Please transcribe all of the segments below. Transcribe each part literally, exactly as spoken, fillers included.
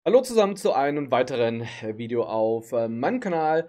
Hallo zusammen zu einem weiteren äh, Video auf äh, meinem Kanal.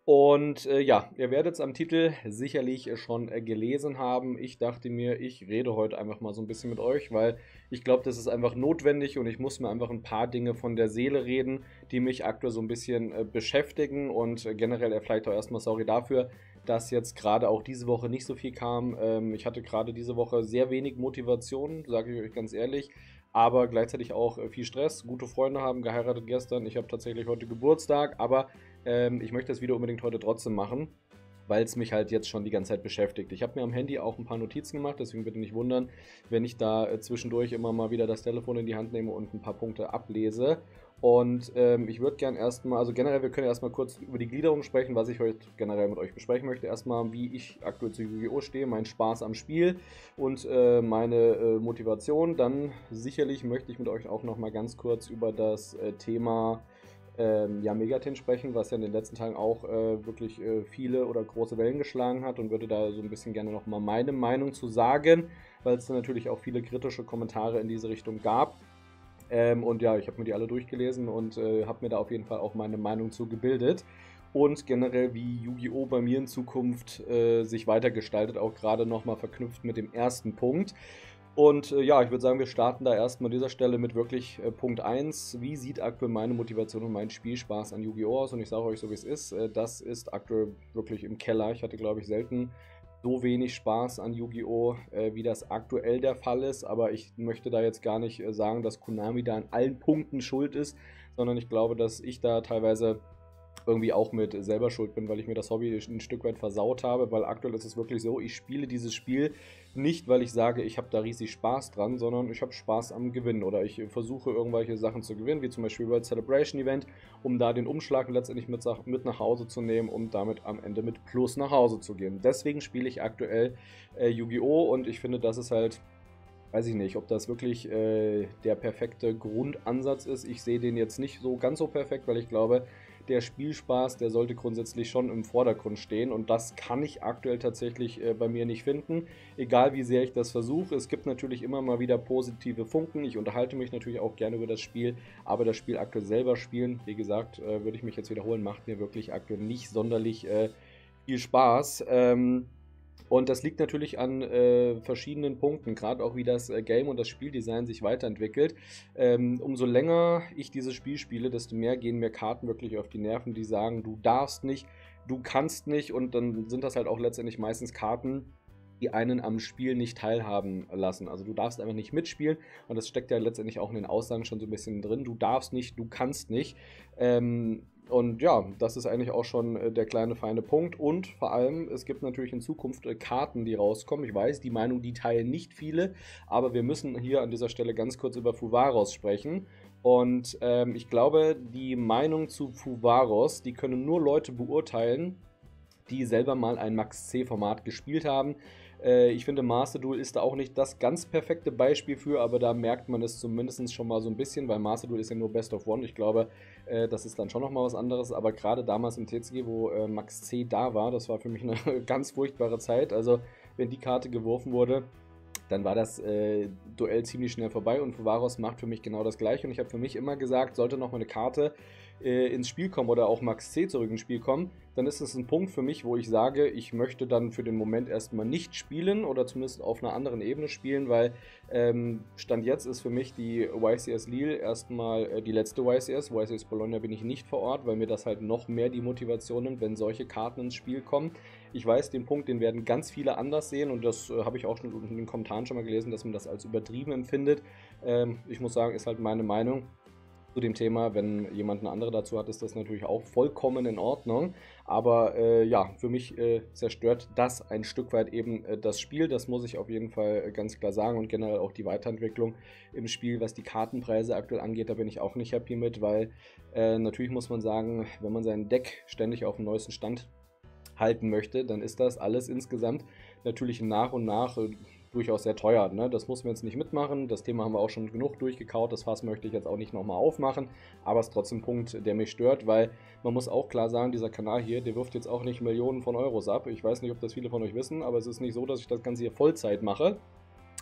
Und äh, ja, ihr werdet es am Titel sicherlich äh, schon äh, gelesen haben. Ich dachte mir, ich rede heute einfach mal so ein bisschen mit euch, weil ich glaube, das ist einfach notwendig und ich muss mir einfach ein paar Dinge von der Seele reden, die mich aktuell so ein bisschen äh, beschäftigen. Und äh, generell äh, vielleicht auch erstmal sorry dafür, dass jetzt gerade auch diese Woche nicht so viel kam. Ähm, ich hatte gerade diese Woche sehr wenig Motivation, sage ich euch ganz ehrlich, aber gleichzeitig auch äh, viel Stress. Gute Freunde haben geheiratet gestern. Ich habe tatsächlich heute Geburtstag, aber ähm, ich möchte das Video unbedingt heute trotzdem machen, weil es mich halt jetzt schon die ganze Zeit beschäftigt. Ich habe mir am Handy auch ein paar Notizen gemacht, deswegen bitte nicht wundern, wenn ich da äh, zwischendurch immer mal wieder das Telefon in die Hand nehme und ein paar Punkte ablese. Und ähm, ich würde gern erstmal, also generell, wir können erstmal kurz über die Gliederung sprechen, was ich heute generell mit euch besprechen möchte. Erstmal, wie ich aktuell zu Yu-Gi-Oh! Stehe, mein Spaß am Spiel und äh, meine äh, Motivation. Dann sicherlich möchte ich mit euch auch nochmal ganz kurz über das äh, Thema ähm, ja, Megatin sprechen, was ja in den letzten Tagen auch äh, wirklich äh, viele oder große Wellen geschlagen hat, und würde da so ein bisschen gerne nochmal meine Meinung zu sagen, weil es da natürlich auch viele kritische Kommentare in diese Richtung gab. Ähm, und ja, ich habe mir die alle durchgelesen und äh, habe mir da auf jeden Fall auch meine Meinung zu gebildet. Und generell, wie Yu-Gi-Oh! Bei mir in Zukunft äh, sich weitergestaltet, auch gerade nochmal verknüpft mit dem ersten Punkt. Und äh, ja, ich würde sagen, wir starten da erstmal an dieser Stelle mit wirklich äh, Punkt eins. Wie sieht aktuell meine Motivation und mein Spielspaß an Yu-Gi-Oh! Aus? Und ich sage euch so, wie es ist. Äh, das ist aktuell wirklich im Keller. Ich hatte, glaube ich, selten so wenig Spaß an Yu-Gi-Oh! Äh, wie das aktuell der Fall ist. Aber ich möchte da jetzt gar nicht äh, sagen, dass Konami da an allen Punkten schuld ist, sondern ich glaube, dass ich da teilweise irgendwie auch mit selber schuld bin, weil ich mir das Hobby ein Stück weit versaut habe, weil aktuell ist es wirklich so, ich spiele dieses Spiel nicht, weil ich sage, ich habe da riesig Spaß dran, sondern ich habe Spaß am Gewinnen oder ich versuche irgendwelche Sachen zu gewinnen, wie zum Beispiel World Celebration Event, um da den Umschlag letztendlich mit, mit nach Hause zu nehmen, um damit am Ende mit Plus nach Hause zu gehen. Deswegen spiele ich aktuell äh, Yu-Gi-Oh! Und ich finde, das ist halt, weiß ich nicht, ob das wirklich äh, der perfekte Grundansatz ist. Ich sehe den jetzt nicht so ganz so perfekt, weil ich glaube, der Spielspaß, der sollte grundsätzlich schon im Vordergrund stehen, und das kann ich aktuell tatsächlich äh, bei mir nicht finden, egal wie sehr ich das versuche. Es gibt natürlich immer mal wieder positive Funken. Ich unterhalte mich natürlich auch gerne über das Spiel, aber das Spiel aktuell selber spielen, wie gesagt, äh, würde ich mich jetzt wiederholen, macht mir wirklich aktuell nicht sonderlich äh, viel Spaß. Ähm, und das liegt natürlich an äh, verschiedenen Punkten, gerade auch wie das äh, Game und das Spieldesign sich weiterentwickelt. Ähm, umso länger ich dieses Spiel spiele, desto mehr gehen mir Karten wirklich auf die Nerven, die sagen, du darfst nicht, du kannst nicht, und dann sind das halt auch letztendlich meistens Karten, die einen am Spiel nicht teilhaben lassen. Also du darfst einfach nicht mitspielen, und das steckt ja letztendlich auch in den Aussagen schon so ein bisschen drin. Du darfst nicht, du kannst nicht. Ähm, und ja, das ist eigentlich auch schon äh, der kleine feine Punkt. Und vor allem, es gibt natürlich in Zukunft äh, Karten, die rauskommen. Ich weiß, die Meinung, die teilen nicht viele, aber wir müssen hier an dieser Stelle ganz kurz über Fuvaros sprechen. Und ähm, ich glaube, die Meinung zu Fuvaros, die können nur Leute beurteilen, die selber mal ein Max-C-Format gespielt haben. Äh, ich finde, Master Duel ist da auch nicht das ganz perfekte Beispiel für, aber da merkt man es zumindest schon mal so ein bisschen, weil Master Duel ist ja nur Best of One. Ich glaube, äh, das ist dann schon nochmal was anderes, aber gerade damals im T C G, wo äh, Max C da war, das war für mich eine ganz furchtbare Zeit. Also, wenn die Karte geworfen wurde, dann war das äh, Duell ziemlich schnell vorbei, und Fuvaros macht für mich genau das gleiche, und ich habe für mich immer gesagt, sollte noch mal eine Karte äh, ins Spiel kommen oder auch Max C zurück ins Spiel kommen, dann ist es ein Punkt für mich, wo ich sage, ich möchte dann für den Moment erstmal nicht spielen oder zumindest auf einer anderen Ebene spielen, weil ähm, Stand jetzt ist für mich die Y C S Lille erstmal äh, die letzte Y C S. Y C S Bologna bin ich nicht vor Ort, weil mir das halt noch mehr die Motivation nimmt, wenn solche Karten ins Spiel kommen. Ich weiß, den Punkt, den werden ganz viele anders sehen, und das äh, habe ich auch schon in den Kommentaren schon mal gelesen, dass man das als übertrieben empfindet. Ähm, ich muss sagen, ist halt meine Meinung zu dem Thema. Wenn jemand eine andere dazu hat, ist das natürlich auch vollkommen in Ordnung. Aber äh, ja, für mich äh, zerstört das ein Stück weit eben äh, das Spiel. Das muss ich auf jeden Fall äh, ganz klar sagen, und generell auch die Weiterentwicklung im Spiel, was die Kartenpreise aktuell angeht, da bin ich auch nicht happy mit, weil äh, natürlich muss man sagen, wenn man sein Deck ständig auf dem neuesten Stand halten möchte, dann ist das alles insgesamt natürlich nach und nach äh, durchaus sehr teuer. Ne? Das muss man jetzt nicht mitmachen. Das Thema haben wir auch schon genug durchgekaut. Das Fass möchte ich jetzt auch nicht nochmal aufmachen. Aber es ist trotzdem ein Punkt, der mich stört, weil man muss auch klar sagen, dieser Kanal hier, der wirft jetzt auch nicht Millionen von Euros ab. Ich weiß nicht, ob das viele von euch wissen, aber es ist nicht so, dass ich das Ganze hier Vollzeit mache.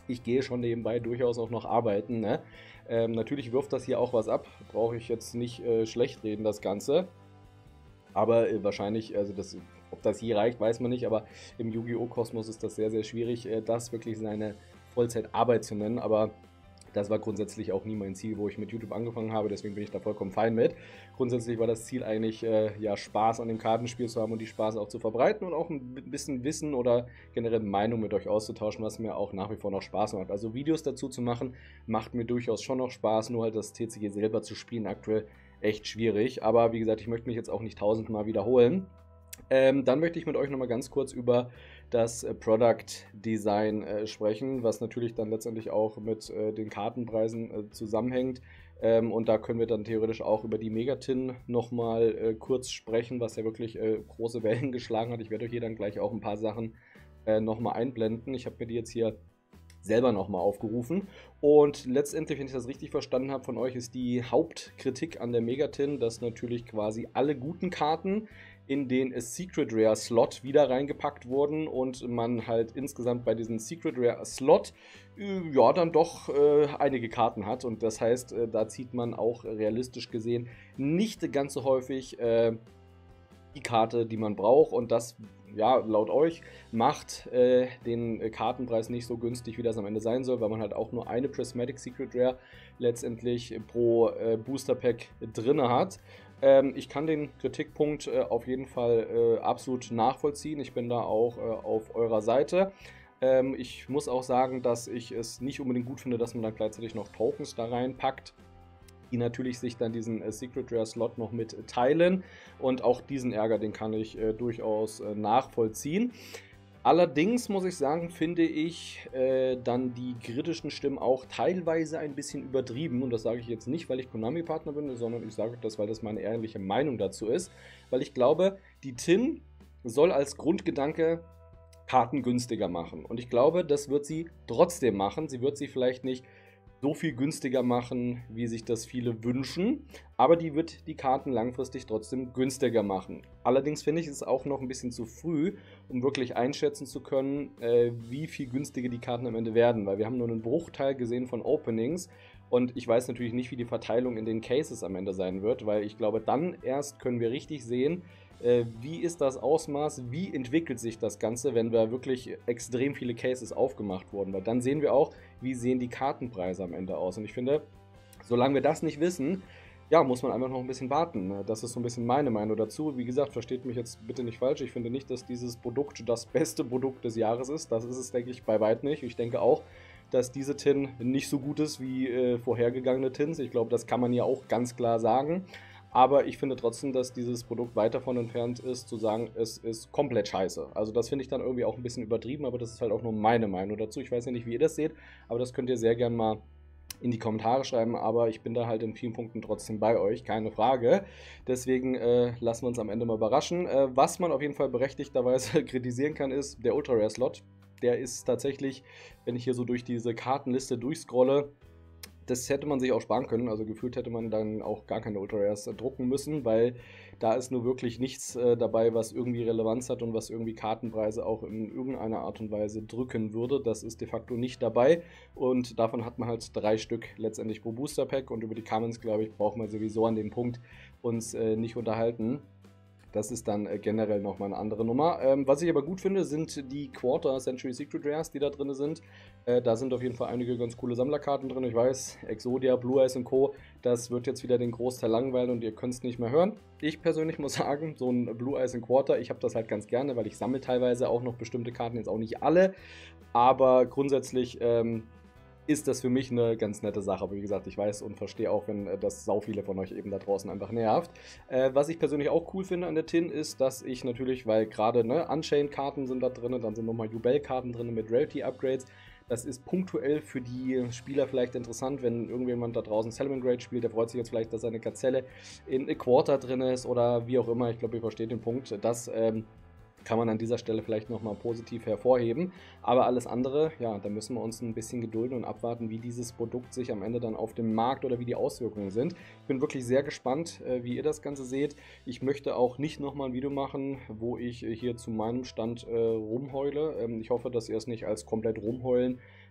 ich gehe schon nebenbei durchaus auch noch arbeiten, ne? Ähm, natürlich wirft das hier auch was ab, brauche ich jetzt nicht äh, schlecht reden, das Ganze. Aber äh, wahrscheinlich, also das, ob das je reicht, weiß man nicht, aber im Yu-Gi-Oh! Kosmos ist das sehr, sehr schwierig, äh, das wirklich seine Vollzeitarbeit zu nennen. Aber das war grundsätzlich auch nie mein Ziel, wo ich mit YouTube angefangen habe, deswegen bin ich da vollkommen fein mit. Grundsätzlich war das Ziel eigentlich, äh, ja, Spaß an dem Kartenspiel zu haben und die Spaß auch zu verbreiten und auch ein bisschen Wissen oder generell Meinung mit euch auszutauschen, was mir auch nach wie vor noch Spaß macht. Also Videos dazu zu machen, macht mir durchaus schon noch Spaß, nur halt das T C G selber zu spielen aktuell echt schwierig. Aber wie gesagt, ich möchte mich jetzt auch nicht tausendmal wiederholen. Ähm, dann möchte ich mit euch nochmal ganz kurz über das äh, Product Design äh, sprechen, was natürlich dann letztendlich auch mit äh, den Kartenpreisen äh, zusammenhängt. Ähm, und da können wir dann theoretisch auch über die Megatin nochmal äh, kurz sprechen, was ja wirklich äh, große Wellen geschlagen hat. Ich werde euch hier dann gleich auch ein paar Sachen äh, nochmal einblenden. Ich habe mir die jetzt hier selber nochmal aufgerufen. Und letztendlich, wenn ich das richtig verstanden habe von euch, ist die Hauptkritik an der Megatin, dass natürlich quasi alle guten Karten in den Secret Rare Slot wieder reingepackt wurden und man halt insgesamt bei diesem Secret Rare Slot äh, ja dann doch äh, einige Karten hat. Und das heißt, äh, da zieht man auch realistisch gesehen nicht ganz so häufig äh, die Karte, die man braucht, und das, ja, laut euch, macht äh, den Kartenpreis nicht so günstig, wie das am Ende sein soll, weil man halt auch nur eine Prismatic Secret Rare letztendlich pro äh, Booster Pack drin hat. Ähm, ich kann den Kritikpunkt äh, auf jeden Fall äh, absolut nachvollziehen. Ich bin da auch äh, auf eurer Seite. Ähm, ich muss auch sagen, dass ich es nicht unbedingt gut finde, dass man dann gleichzeitig noch Tokens da reinpackt, die natürlich sich dann diesen äh, Secret Rare Slot noch mit teilen, und auch diesen Ärger, den kann ich äh, durchaus äh, nachvollziehen. Allerdings muss ich sagen, finde ich äh, dann die kritischen Stimmen auch teilweise ein bisschen übertrieben, und das sage ich jetzt nicht, weil ich Konami-Partner bin, sondern ich sage das, weil das meine ehrliche Meinung dazu ist, weil ich glaube, die Tin soll als Grundgedanke Karten günstiger machen, und ich glaube, das wird sie trotzdem machen. Sie wird sie vielleicht nicht so viel günstiger machen, wie sich das viele wünschen, aber die wird die Karten langfristig trotzdem günstiger machen. Allerdings finde ich es auch noch ein bisschen zu früh, um wirklich einschätzen zu können, äh, wie viel günstiger die Karten am Ende werden, weil wir haben nur einen Bruchteil gesehen von Openings, und ich weiß natürlich nicht, wie die Verteilung in den Cases am Ende sein wird, weil ich glaube, dann erst können wir richtig sehen, äh, wie ist das Ausmaß, wie entwickelt sich das Ganze, wenn da wirklich extrem viele Cases aufgemacht wurden, weil dann sehen wir auch, wie sehen die Kartenpreise am Ende aus. Und ich finde, solange wir das nicht wissen, ja, muss man einfach noch ein bisschen warten. Das ist so ein bisschen meine Meinung dazu. Wie gesagt, versteht mich jetzt bitte nicht falsch. Ich finde nicht, dass dieses Produkt das beste Produkt des Jahres ist. Das ist es, denke ich, bei weitem nicht. Ich denke auch, dass diese Tin nicht so gut ist wie äh, vorhergegangene Tins. Ich glaube, das kann man ja auch ganz klar sagen. Aber ich finde trotzdem, dass dieses Produkt weit davon entfernt ist, zu sagen, es ist komplett scheiße. Also das finde ich dann irgendwie auch ein bisschen übertrieben, aber das ist halt auch nur meine Meinung dazu. Ich weiß ja nicht, wie ihr das seht, aber das könnt ihr sehr gerne mal in die Kommentare schreiben, aber ich bin da halt in vielen Punkten trotzdem bei euch, keine Frage. Deswegen äh, lassen wir uns am Ende mal überraschen. Äh, was man auf jeden Fall berechtigterweise kritisieren kann, ist der Ultra Rare Slot. Der ist tatsächlich, wenn ich hier so durch diese Kartenliste durchscrolle, das hätte man sich auch sparen können, also gefühlt hätte man dann auch gar keine Ultra Rares äh, drucken müssen, weil da ist nur wirklich nichts äh, dabei, was irgendwie Relevanz hat und was irgendwie Kartenpreise auch in irgendeiner Art und Weise drücken würde. Das ist de facto nicht dabei, und davon hat man halt drei Stück letztendlich pro Booster Pack, und über die Commons, glaube ich, brauchen wir sowieso an dem Punkt uns äh, nicht unterhalten. Das ist dann äh, generell nochmal eine andere Nummer. Ähm, was ich aber gut finde, sind die Quarter Century Secret Rares, die da drin sind. Äh, da sind auf jeden Fall einige ganz coole Sammlerkarten drin. Ich weiß, Exodia, Blue Eyes und Co., das wird jetzt wieder den Großteil langweilen und ihr könnt es nicht mehr hören. Ich persönlich muss sagen, so ein Blue Eyes und Quarter, ich habe das halt ganz gerne, weil ich sammle teilweise auch noch bestimmte Karten, jetzt auch nicht alle. Aber grundsätzlich ähm, ist das für mich eine ganz nette Sache. Aber wie gesagt, ich weiß und verstehe auch, wenn äh, das sau viele von euch eben da draußen einfach nervt. Äh, was ich persönlich auch cool finde an der Tin ist, dass ich natürlich, weil gerade ne, Unchained-Karten sind da drin, dann sind nochmal Jubel-Karten drin mit Rarity-Upgrades. Das ist punktuell für die Spieler vielleicht interessant, wenn irgendjemand da draußen Salmon Grade spielt, der freut sich jetzt vielleicht, dass seine Gazelle in a Quarter drin ist oder wie auch immer. Ich glaube, ihr versteht den Punkt. Das ähm, kann man an dieser Stelle vielleicht nochmal positiv hervorheben. Aber alles andere, ja, da müssen wir uns ein bisschen gedulden und abwarten, wie dieses Produkt sich am Ende dann auf dem Markt oder wie die Auswirkungen sind. Ich bin wirklich sehr gespannt, wie ihr das Ganze seht. Ich möchte auch nicht nochmal ein Video machen, wo ich hier zu meinem Stand äh, rumheule. Ähm, ich hoffe, dass ihr es nicht als komplett rumheulen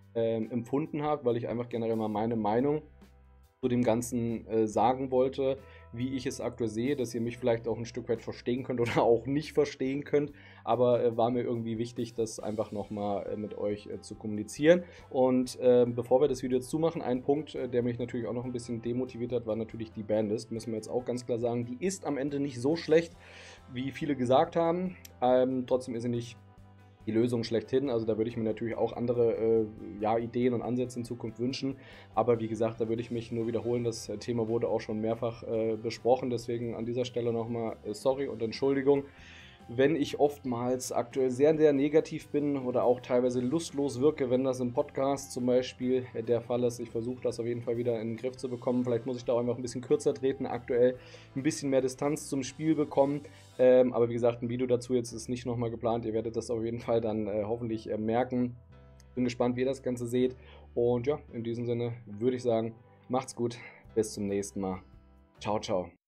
ähm, empfunden habe, weil ich einfach generell mal meine Meinung zu dem Ganzen äh, sagen wollte, wie ich es aktuell sehe, dass ihr mich vielleicht auch ein Stück weit verstehen könnt oder auch nicht verstehen könnt, aber äh, war mir irgendwie wichtig, das einfach nochmal äh, mit euch äh, zu kommunizieren. Und äh, bevor wir das Video jetzt zumachen, ein Punkt, äh, der mich natürlich auch noch ein bisschen demotiviert hat, war natürlich die Bandlist, müssen wir jetzt auch ganz klar sagen, die ist am Ende nicht so schlecht, wie viele gesagt haben, ähm, trotzdem ist sie nicht die Lösung schlechthin. Also da würde ich mir natürlich auch andere äh, ja, Ideen und Ansätze in Zukunft wünschen. Aber wie gesagt, da würde ich mich nur wiederholen. Das Thema wurde auch schon mehrfach äh, besprochen. Deswegen an dieser Stelle nochmal äh, sorry und Entschuldigung, wenn ich oftmals aktuell sehr, sehr negativ bin oder auch teilweise lustlos wirke, wenn das im Podcast zum Beispiel der Fall ist. Ich versuche das auf jeden Fall wieder in den Griff zu bekommen. Vielleicht muss ich da auch einfach ein bisschen kürzer treten, aktuell ein bisschen mehr Distanz zum Spiel bekommen. Ähm, aber wie gesagt, ein Video dazu jetzt ist nicht nochmal geplant. Ihr werdet das auf jeden Fall dann äh, hoffentlich äh, merken. Bin gespannt, wie ihr das Ganze seht. Und ja, in diesem Sinne würde ich sagen, macht's gut. Bis zum nächsten Mal. Ciao, ciao.